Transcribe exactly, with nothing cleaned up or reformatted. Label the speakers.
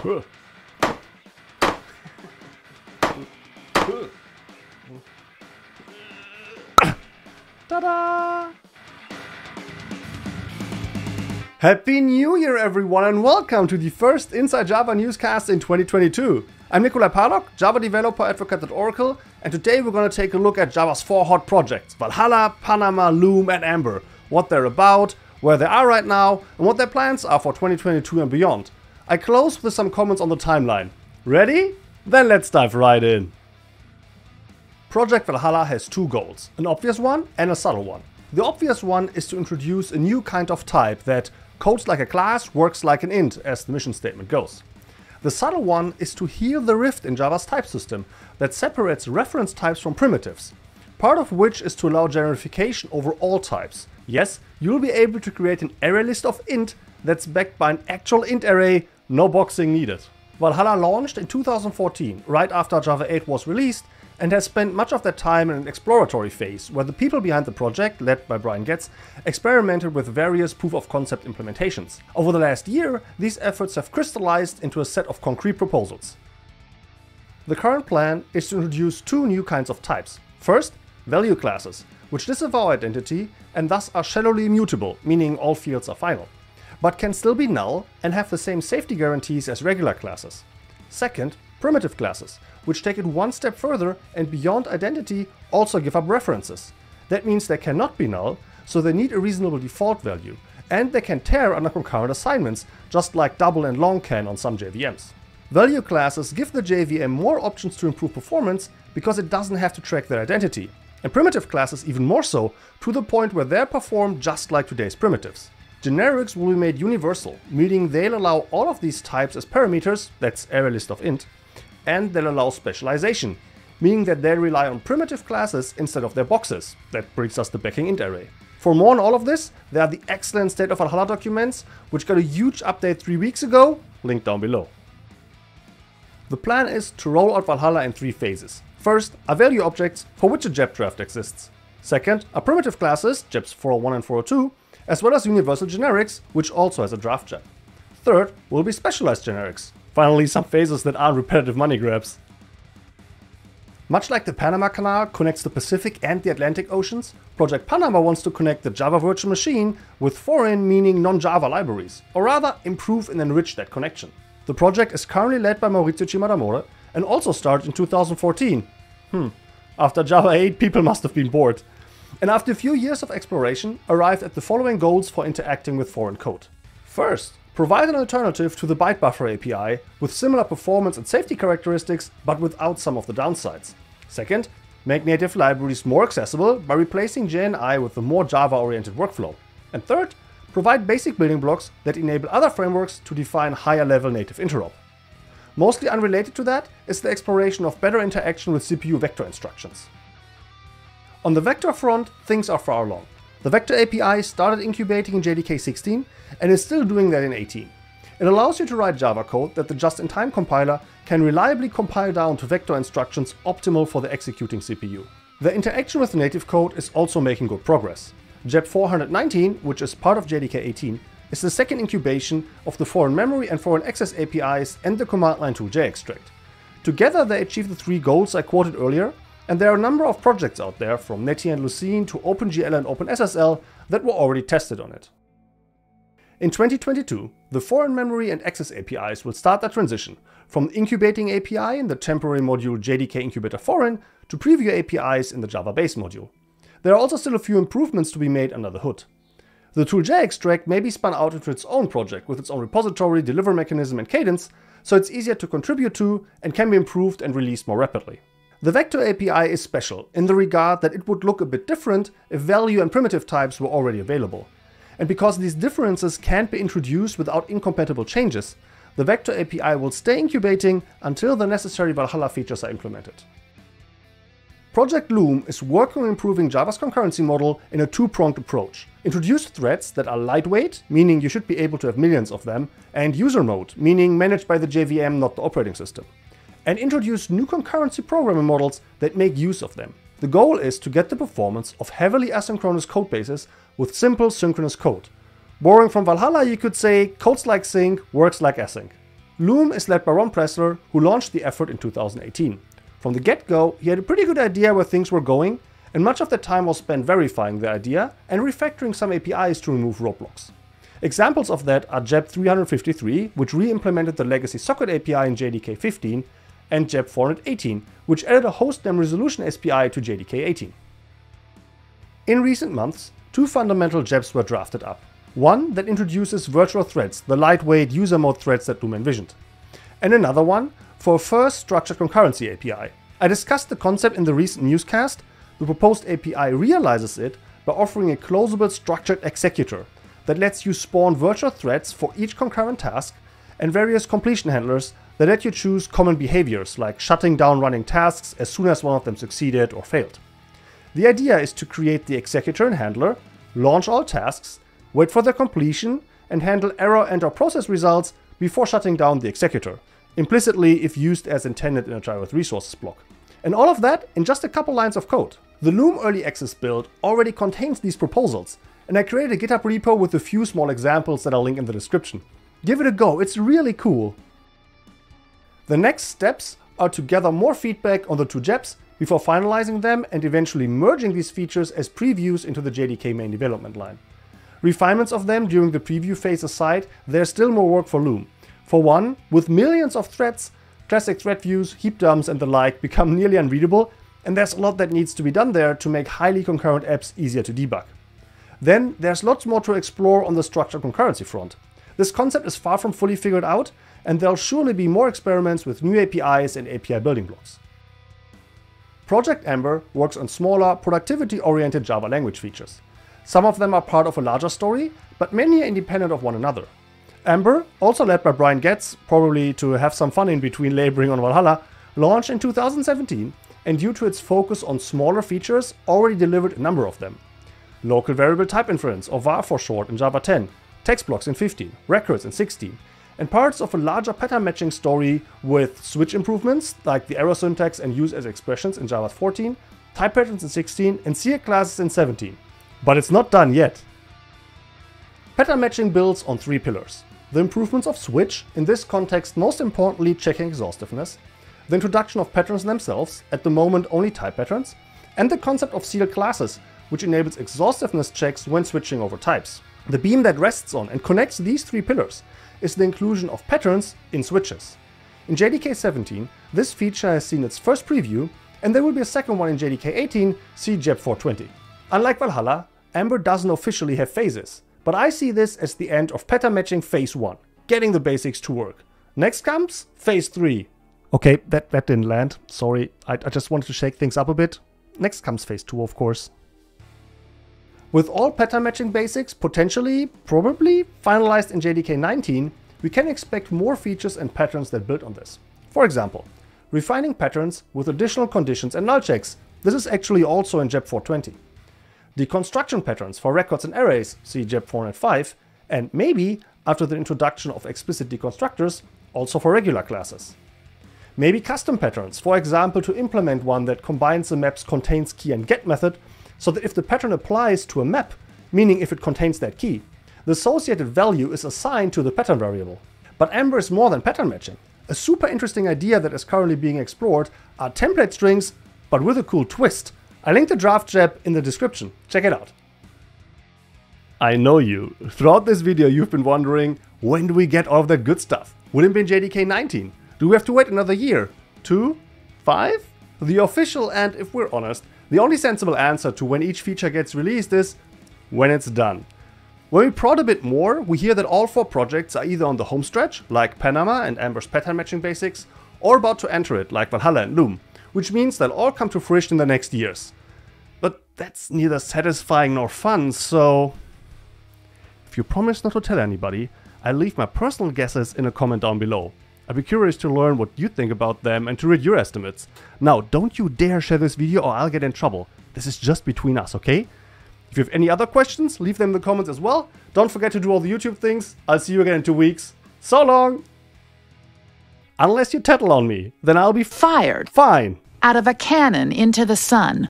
Speaker 1: Ta-da! Happy New Year, everyone, and welcome to the first Inside Java newscast in twenty twenty-two. I'm Nikolai Parlok, Java developer advocate at Oracle, and today we're going to take a look at Java's four hot projects: Valhalla, Panama, Loom, and Ember. What they're about, where they are right now, and what their plans are for twenty twenty-two and beyond. I close with some comments on the timeline. Ready? Then let's dive right in. Project Valhalla has two goals, an obvious one and a subtle one. The obvious one is to introduce a new kind of type that codes like a class, works like an int, as the mission statement goes. The subtle one is to heal the rift in Java's type system that separates reference types from primitives, part of which is to allow generification over all types. Yes, you'll be able to create an array list of int that's backed by an actual int array, no boxing needed. Valhalla launched in two thousand fourteen, right after Java eight was released, and has spent much of their time in an exploratory phase, where the people behind the project, led by Brian Getz, experimented with various proof-of-concept implementations. Over the last year, these efforts have crystallized into a set of concrete proposals. The current plan is to introduce two new kinds of types. First, value classes, which disavow identity and thus are shallowly immutable, meaning all fields are final, but can still be null and have the same safety guarantees as regular classes. Second, primitive classes, which take it one step further and beyond identity also give up references. That means they cannot be null, so they need a reasonable default value, and they can tear under concurrent assignments, just like double and long can on some J V Ms. Value classes give the J V M more options to improve performance because it doesn't have to track their identity, and primitive classes even more so, to the point where they perform just like today's primitives. Generics will be made universal, meaning they'll allow all of these types as parameters, that's array list of int, and they'll allow specialization, meaning that they'll rely on primitive classes instead of their boxes. That brings us the backing int array. For more on all of this, there are the excellent State of Valhalla documents, which got a huge update three weeks ago, linked down below. The plan is to roll out Valhalla in three phases. First are value objects for which a J E P draft exists. Second are primitive classes, J E Ps four oh one and four oh two, as well as universal generics, which also has a draft J E P. Third will be specialized generics. Finally, some phases that aren't repetitive money grabs. Much like the Panama Canal connects the Pacific and the Atlantic Oceans, Project Panama wants to connect the Java virtual machine with foreign, meaning non-Java libraries, or rather improve and enrich that connection. The project is currently led by Maurizio Cimadamore and also started in two thousand fourteen. Hmm, after Java eight, people must have been bored. And after a few years of exploration, arrived at the following goals for interacting with foreign code. First, provide an alternative to the byte buffer A P I with similar performance and safety characteristics, but without some of the downsides. Second, make native libraries more accessible by replacing J N I with a more Java-oriented workflow. And third, provide basic building blocks that enable other frameworks to define higher-level native interop. Mostly unrelated to that is the exploration of better interaction with C P U vector instructions. On the vector front, things are far along. The Vector A P I started incubating in J D K sixteen and is still doing that in eighteen. It allows you to write Java code that the just-in-time compiler can reliably compile down to vector instructions optimal for the executing C P U. The interaction with the native code is also making good progress. J E P four nineteen, which is part of J D K eighteen, is the second incubation of the foreign memory and foreign access A P Is and the command line tool JExtract. Together they achieve the three goals I quoted earlier, and there are a number of projects out there, from Netty and Lucene to OpenGL and OpenSSL, that were already tested on it. In twenty twenty-two, the foreign memory and access A P Is will start their transition from the incubating A P I in the temporary module J D K Incubator Foreign to preview A P Is in the Java base module. There are also still a few improvements to be made under the hood. The tool JExtract may be spun out into its own project with its own repository, delivery mechanism and cadence, so it's easier to contribute to and can be improved and released more rapidly. The Vector A P I is special in the regard that it would look a bit different if value and primitive types were already available. And because these differences can't be introduced without incompatible changes, the Vector A P I will stay incubating until the necessary Valhalla features are implemented. Project Loom is working on improving Java's concurrency model in a two-pronged approach. Introduce threads that are lightweight, meaning you should be able to have millions of them, and user mode, meaning managed by the J V M, not the operating system. And introduce new concurrency programming models that make use of them. The goal is to get the performance of heavily asynchronous codebases with simple synchronous code. Borrowing from Valhalla, you could say codes like sync works like async. Loom is led by Ron Pressler, who launched the effort in two thousand eighteen. From the get-go, he had a pretty good idea where things were going, and much of the time was spent verifying the idea and refactoring some A P Is to remove roadblocks. Examples of that are J E B three fifty-three, which re-implemented the legacy socket A P I in J D K fifteen, and J E B four eighteen, which added a hostname resolution S P I to J D K eighteen. In recent months, two fundamental J E Bs were drafted up. One that introduces virtual threads, the lightweight user mode threads that Loom envisioned. And another one for a first structured concurrency A P I. I discussed the concept in the recent newscast. The proposed A P I realizes it by offering a closable structured executor that lets you spawn virtual threads for each concurrent task and various completion handlers that let you choose common behaviors like shutting down running tasks as soon as one of them succeeded or failed. The idea is to create the executor and handler, launch all tasks, wait for their completion, and handle error and or process results before shutting down the executor, implicitly if used as intended in a Java with resources block. And all of that in just a couple lines of code. The Loom Early Access build already contains these proposals, and I created a GitHub repo with a few small examples that I'll link in the description. Give it a go, it's really cool. The next steps are to gather more feedback on the two J E Bs before finalizing them and eventually merging these features as previews into the J D K main development line. Refinements of them during the preview phase aside, there's still more work for Loom. For one, with millions of threads, classic thread views, heap dumps and the like become nearly unreadable, and there's a lot that needs to be done there to make highly concurrent apps easier to debug. Then there's lots more to explore on the structured concurrency front. This concept is far from fully figured out, and there'll surely be more experiments with new A P Is and A P I building blocks. Project Ember works on smaller, productivity-oriented Java language features. Some of them are part of a larger story, but many are independent of one another. Ember, also led by Brian Getz, probably to have some fun in between laboring on Valhalla, launched in two thousand seventeen, and due to its focus on smaller features, already delivered a number of them. Local variable type inference, or V A R for short, in Java ten, text blocks in fifteen, records in sixteen, and parts of a larger pattern matching story with switch improvements, like the error syntax and use as expressions in Java fourteen, type patterns in sixteen, and C L classes in seventeen. But it's not done yet. Pattern matching builds on three pillars. The improvements of switch, in this context most importantly checking exhaustiveness, the introduction of patterns themselves, at the moment only type patterns, and the concept of C L classes, which enables exhaustiveness checks when switching over types. The beam that rests on and connects these three pillars is the inclusion of patterns in switches. In J D K seventeen, this feature has seen its first preview, and there will be a second one in J D K eighteen, see J E B four twenty. Unlike Valhalla, Ember doesn't officially have phases, but I see this as the end of pattern matching phase one, getting the basics to work. Next comes phase three. Okay, that, that didn't land, sorry, I, I just wanted to shake things up a bit. Next comes phase two, of course. With all pattern matching basics potentially, probably, finalized in J D K nineteen, we can expect more features and patterns that build on this. For example, refining patterns with additional conditions and null checks. This is actually also in J E B four twenty. Deconstruction patterns for records and arrays, see J E B four oh five, and maybe, after the introduction of explicit deconstructors, also for regular classes. Maybe custom patterns, for example to implement one that combines the map's contains key and get method, so that if the pattern applies to a map, meaning if it contains that key, the associated value is assigned to the pattern variable. But Ember is more than pattern matching. A super interesting idea that is currently being explored are template strings, but with a cool twist. I linked the draft J E B in the description, check it out. I know you. Throughout this video you've been wondering, when do we get all of that good stuff? Will it be in J D K nineteen? Do we have to wait another year? Two? Five? The official and, if we're honest, the only sensible answer to when each feature gets released is when it's done. When we prod a bit more, we hear that all four projects are either on the home stretch, like Panama and Ember's pattern matching basics, or about to enter it, like Valhalla and Loom, which means they'll all come to fruition in the next years. But that's neither satisfying nor fun, so if you promise not to tell anybody, I'll leave my personal guesses in a comment down below. I'd be curious to learn what you think about them and to read your estimates. Now, don't you dare share this video or I'll get in trouble. This is just between us, okay? If you have any other questions, leave them in the comments as well. Don't forget to do all the YouTube things. I'll see you again in two weeks. So long! Unless you tattle on me, then I'll be
Speaker 2: Fired
Speaker 1: fine.
Speaker 2: out of a cannon into the sun.